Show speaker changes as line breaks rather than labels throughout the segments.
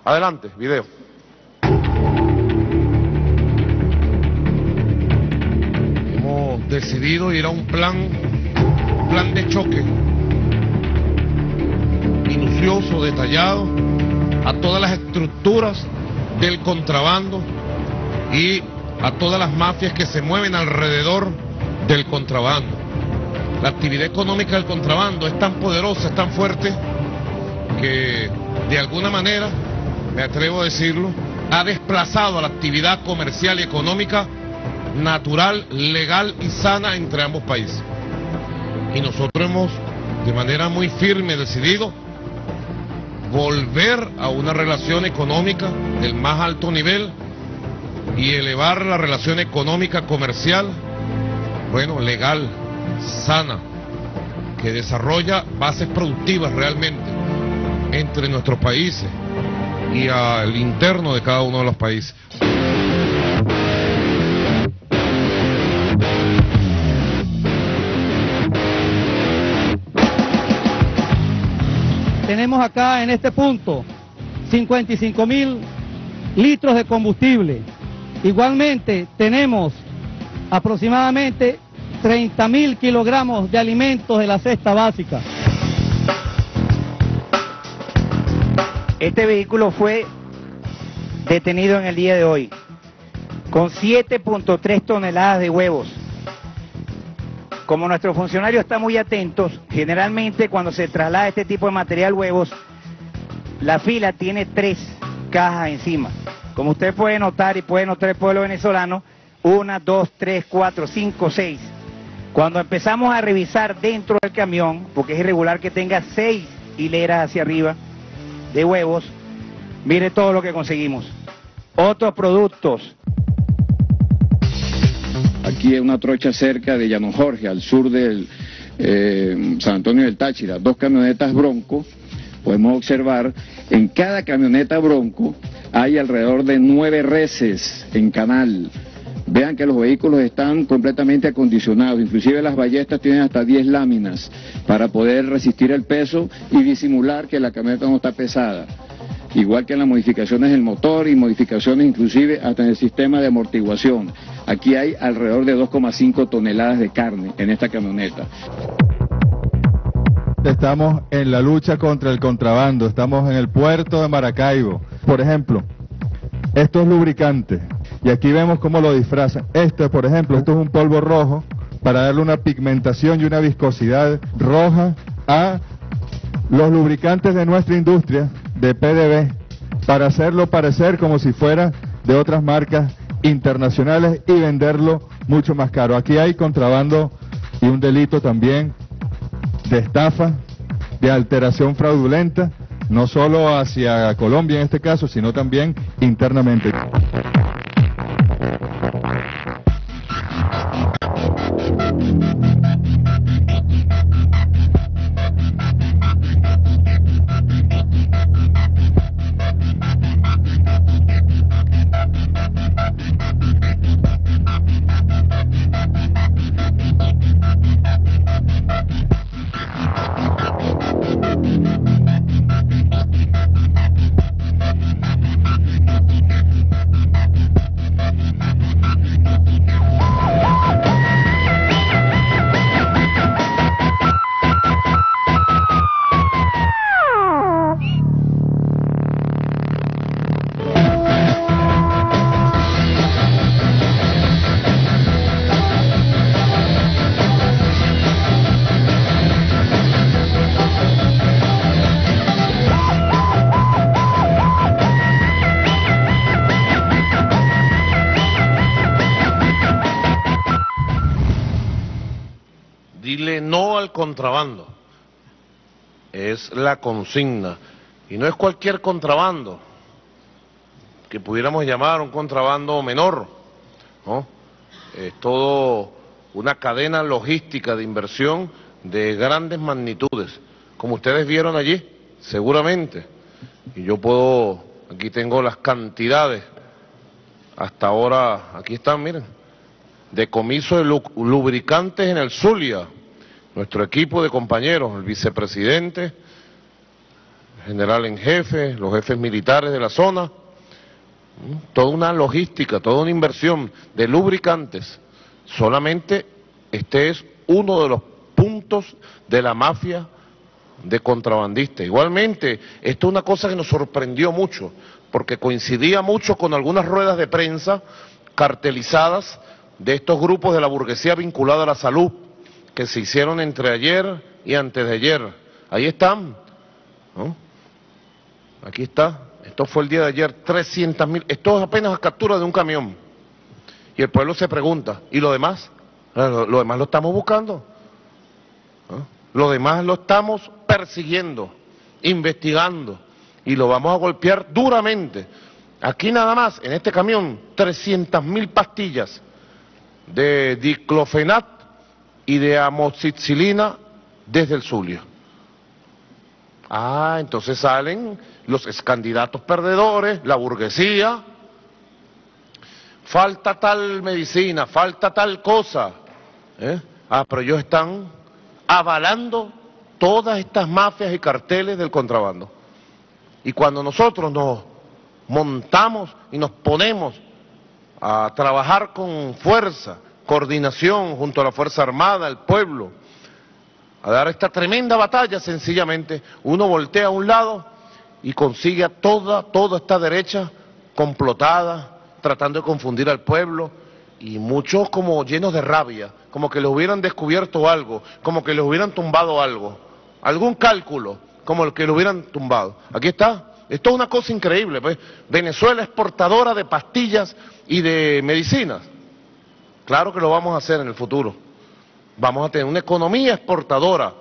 Adelante, video. Hemos decidido ir a un plan de choque minucioso, detallado, a todas las estructuras del contrabando y a todas las mafias que se mueven alrededor del contrabando. La actividad económica del contrabando es tan poderosa, es tan fuerte, que de alguna manera, me atrevo a decirlo, ha desplazado a la actividad comercial y económica natural, legal y sana entre ambos países. Y nosotros hemos, de manera muy firme, decidido volver a una relación económica del más alto nivel y elevar la relación económica comercial, bueno, legal, sana, que desarrolla bases productivas realmente entre nuestros países y al interno de cada uno de los países.
Tenemos acá en este punto 55.000 litros de combustible. Igualmente tenemos aproximadamente 30.000 kilogramos de alimentos de la cesta básica.
Este vehículo fue detenido en el día de hoy con 7.3 toneladas de huevos. Como nuestros funcionarios están muy atentos, generalmente cuando se traslada este tipo de material huevos, la fila tiene 3 cajas encima. Como usted puede notar y puede notar el pueblo venezolano, 1, 2, 3, 4, 5, 6. Cuando empezamos a revisar dentro del camión, porque es irregular que tenga 6 hileras hacia arriba de huevos, mire todo lo que conseguimos. Otros productos.
Aquí en una trocha cerca de Llano Jorge, al sur del San Antonio del Táchira, 2 camionetas Bronco. Podemos observar, en cada camioneta Bronco hay alrededor de 9 reses en canal. Vean que los vehículos están completamente acondicionados, inclusive las ballestas tienen hasta 10 láminas para poder resistir el peso y disimular que la camioneta no está pesada. Igual que en las modificaciones del motor y modificaciones inclusive hasta en el sistema de amortiguación. Aquí hay alrededor de 2,5 toneladas de carne en esta camioneta.
Estamos en la lucha contra el contrabando, estamos en el puerto de Maracaibo. Por ejemplo, estos lubricantes, y aquí vemos cómo lo disfrazan. Por ejemplo, esto es un polvo rojo para darle una pigmentación y una viscosidad roja a los lubricantes de nuestra industria de PDB, para hacerlo parecer como si fuera de otras marcas internacionales y venderlo mucho más caro. Aquí hay contrabando y un delito también de estafa, de alteración fraudulenta, no solo hacia Colombia en este caso, sino también internamente.
Dile no al contrabando, es la consigna, y no es cualquier contrabando que pudiéramos llamar un contrabando menor, ¿no? Es todo una cadena logística de inversión de grandes magnitudes, como ustedes vieron allí, seguramente, y yo puedo, aquí tengo las cantidades, hasta ahora, aquí están, miren, decomiso de lubricantes en el Zulia, nuestro equipo de compañeros, el vicepresidente, general en jefe, los jefes militares de la zona, toda una logística, toda una inversión de lubricantes. Solamente este es uno de los puntos de la mafia de contrabandistas. Igualmente, esto es una cosa que nos sorprendió mucho, porque coincidía mucho con algunas ruedas de prensa cartelizadas de estos grupos de la burguesía vinculada a la salud, que se hicieron entre ayer y antes de ayer. Ahí están, ¿no? Aquí está, esto fue el día de ayer, 300.000, esto es apenas la captura de un camión. Y el pueblo se pregunta, ¿y lo demás? Lo demás lo estamos buscando, ¿no? Lo demás lo estamos persiguiendo, investigando, y lo vamos a golpear duramente. Aquí nada más, en este camión, 300.000 pastillas de diclofenac y de amoxicilina desde el Zulia. Ah, entonces salen los excandidatos perdedores, la burguesía, falta tal medicina, falta tal cosa, pero ellos están avalando todas estas mafias y carteles del contrabando. Y cuando nosotros nos montamos y nos ponemos a trabajar con fuerza, coordinación junto a la Fuerza Armada, el pueblo, a dar esta tremenda batalla, sencillamente uno voltea a un lado y consigue a toda esta derecha complotada, tratando de confundir al pueblo, y muchos como llenos de rabia, como que les hubieran descubierto algo, como que les hubieran tumbado algo, algún cálculo, como el que lo hubieran tumbado. Aquí está, esto es una cosa increíble, pues. Venezuela exportadora de pastillas y de medicinas. Claro que lo vamos a hacer en el futuro. Vamos a tener una economía exportadora,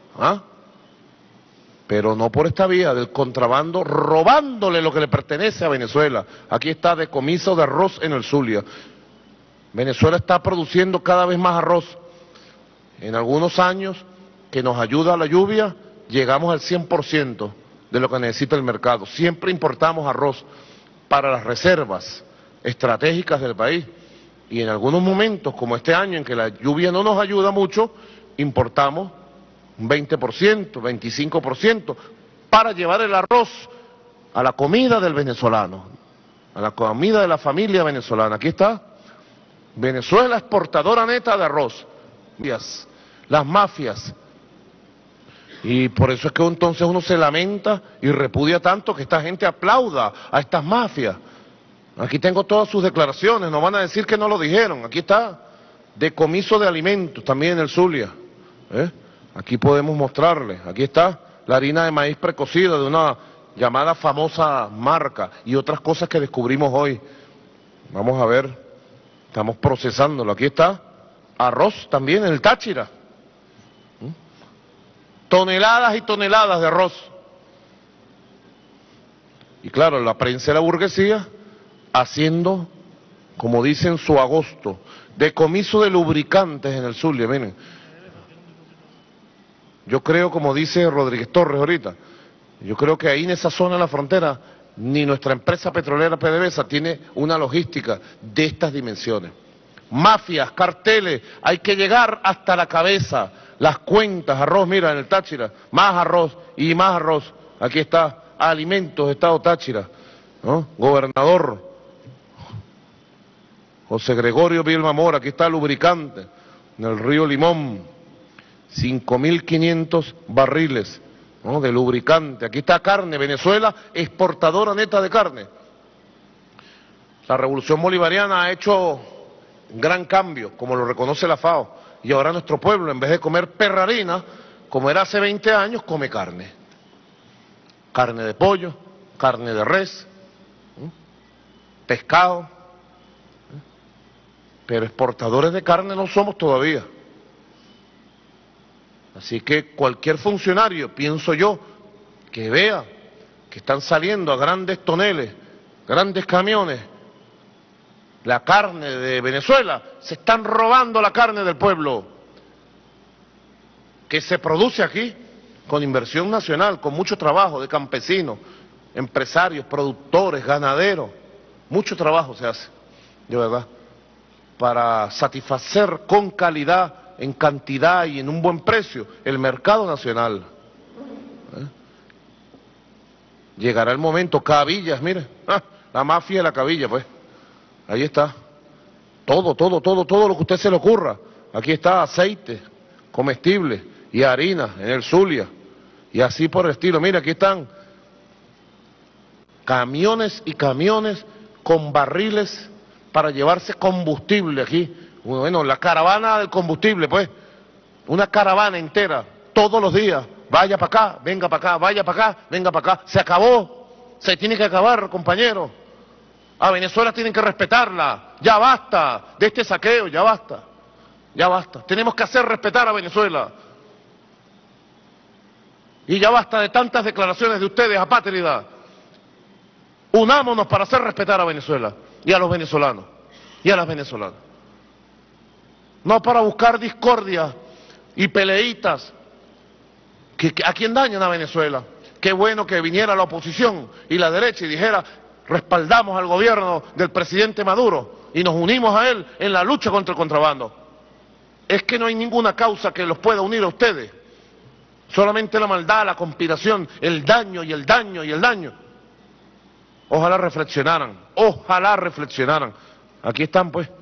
pero no por esta vía del contrabando, robándole lo que le pertenece a Venezuela. Aquí está, decomiso de arroz en el Zulia. Venezuela está produciendo cada vez más arroz. En algunos años, que nos ayuda a la lluvia, llegamos al 100% de lo que necesita el mercado. Siempre importamos arroz para las reservas estratégicas del país. Y en algunos momentos, como este año, en que la lluvia no nos ayuda mucho, importamos un 20%, 25%, para llevar el arroz a la comida del venezolano, a la comida de la familia venezolana. Aquí está, Venezuela exportadora neta de arroz. Las mafias. Y por eso es que entonces uno se lamenta y repudia tanto que esta gente aplauda a estas mafias. Aquí tengo todas sus declaraciones, no van a decir que no lo dijeron. Aquí está, decomiso de alimentos, también en el Zulia. Aquí podemos mostrarles, aquí está la harina de maíz precocida de una llamada famosa marca y otras cosas que descubrimos hoy. Vamos a ver, estamos procesándolo. Aquí está, arroz también en el Táchira. Toneladas y toneladas de arroz. Y claro, la prensa de la burguesía haciendo, como dicen, su agosto, decomiso de lubricantes en el Zulia. Miren, yo creo, como dice Rodríguez Torres ahorita, yo creo que ahí en esa zona de la frontera, ni nuestra empresa petrolera PDVSA tiene una logística de estas dimensiones. Mafias, carteles, hay que llegar hasta la cabeza, las cuentas, arroz, mira, en el Táchira, más arroz y más arroz. Aquí está, alimentos, Estado Táchira, ¿no? Gobernador José Gregorio Vilma Mora, aquí está lubricante, en el río Limón, 5.500 barriles, ¿no?, de lubricante. Aquí está carne, Venezuela exportadora neta de carne. La revolución bolivariana ha hecho un gran cambio, como lo reconoce la FAO, y ahora nuestro pueblo, en vez de comer perrarina, como era hace 20 años, come carne. Carne de pollo, carne de res, pescado, pero exportadores de carne no somos todavía. Así que cualquier funcionario, pienso yo, que vea que están saliendo a grandes toneles, grandes camiones, la carne de Venezuela, se están robando la carne del pueblo, que se produce aquí, con inversión nacional, con mucho trabajo de campesinos, empresarios, productores, ganaderos, mucho trabajo se hace, de verdad, para satisfacer con calidad, en cantidad y en un buen precio el mercado nacional. Llegará el momento, cabillas, mire, la mafia de la cabilla, pues, ahí está, todo lo que a usted se le ocurra, aquí está aceite, comestible y harina en el Zulia, y así por el estilo, mire, aquí están camiones y camiones con barriles para llevarse combustible aquí, bueno, la caravana del combustible, pues, una caravana entera, todos los días, vaya para acá, venga para acá, vaya para acá, venga para acá. Se acabó, se tiene que acabar, compañeros. A Venezuela tienen que respetarla, ya basta de este saqueo, ya basta, ya basta. Tenemos que hacer respetar a Venezuela. Y ya basta de tantas declaraciones de ustedes, apátridas. Unámonos para hacer respetar a Venezuela y a los venezolanos y a las venezolanas. No para buscar discordia y peleitas. ¿A quién dañan a Venezuela? Qué bueno que viniera la oposición y la derecha y dijera, respaldamos al gobierno del presidente Maduro y nos unimos a él en la lucha contra el contrabando. Es que no hay ninguna causa que los pueda unir a ustedes. Solamente la maldad, la conspiración, el daño y el daño y el daño. Ojalá reflexionaran, ojalá reflexionaran. Aquí están, pues.